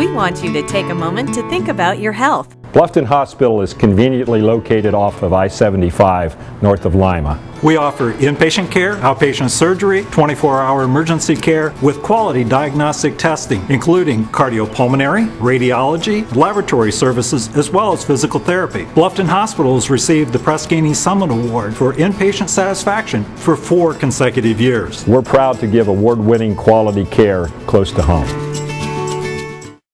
We want you to take a moment to think about your health. Bluffton Hospital is conveniently located off of I-75 north of Lima. We offer inpatient care, outpatient surgery, 24-hour emergency care with quality diagnostic testing, including cardiopulmonary, radiology, laboratory services, as well as physical therapy. Bluffton Hospital has received the Press Ganey Summit Award for inpatient satisfaction for 4 consecutive years. We're proud to give award-winning quality care close to home.